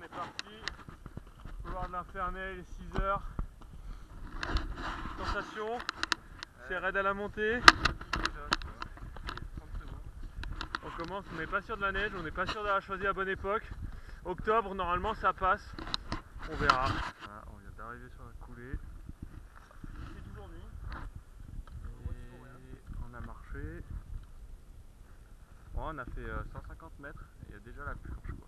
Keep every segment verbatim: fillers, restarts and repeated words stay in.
est parti. Couloir de l'Infernel, six heures. Sensation, c'est raide à la montée. On commence, on n'est pas sûr de la neige, on n'est pas sûr d'avoir choisi la bonne époque. Octobre, normalement ça passe. On verra. Voilà, on vient d'arriver sur la coulée. Il fait toujours nuit. Et on a marché. Bon, on a fait cent cinquante mètres et il y a déjà la purge quoi.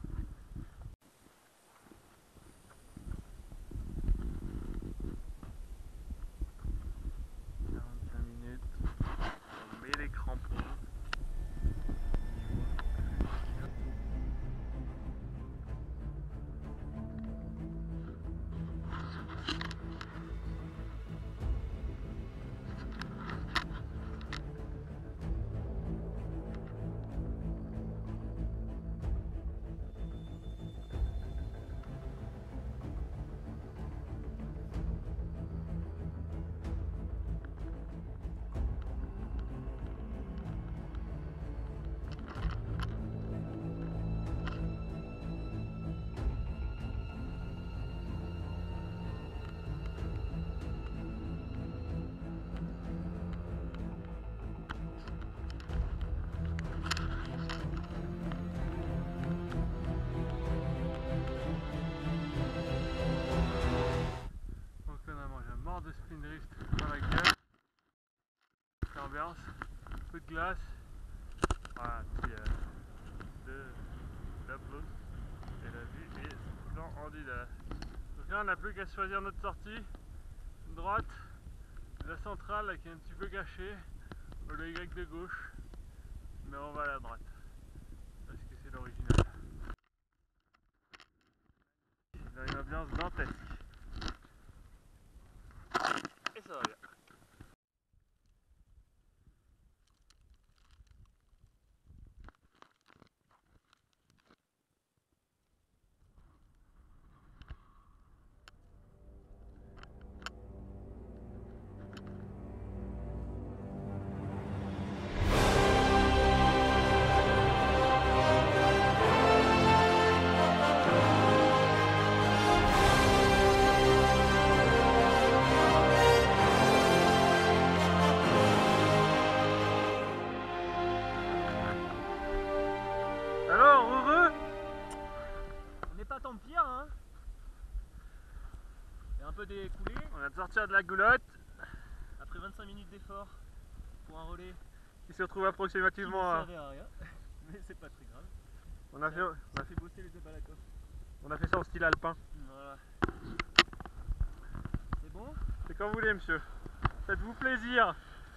quarante-cinq minutes. On met les crampons. De spin drift dans la gueule, l'ambiance, un peu de glace, voilà, puis euh, de la blouse et la vue est splendide. Donc là on n'a plus qu'à choisir notre sortie, droite, la centrale là, qui est un petit peu cachée, le Y de gauche, mais on va à la droite, parce que c'est l'original. Il a une ambiance dantesque. Et ça va bien. Alors, heureux? On n'est pas tant pire, hein. Il y a un peu découlé. On vient de sortir de la goulotte. Après vingt-cinq minutes d'effort pour un relais qui se retrouve approximativement qui ne à... servait à rien. Mais c'est pas très grave. On a, fait, on, a fait bosser les Balakov. On a fait ça en style alpin. Voilà. C'est bon? C'est comme vous voulez, monsieur. Faites-vous plaisir.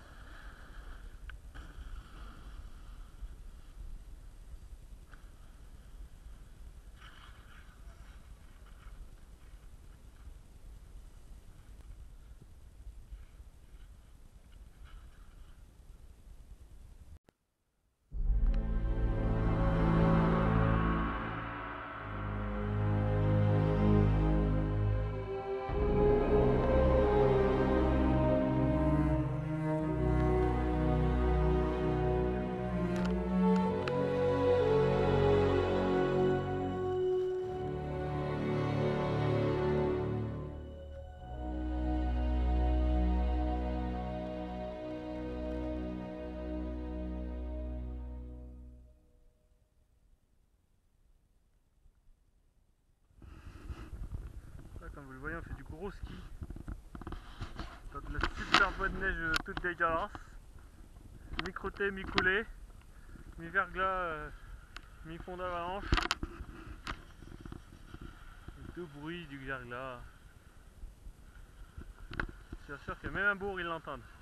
Comme vous le voyez, on fait du gros ski dans de la super bonne neige toute dégueulasse, mi-crotté, mi-coulé, mi-verglas, euh, mi-fond d'avalanche, tout bruit du verglas. Je suis sûr que même un bourg ils l'entendent.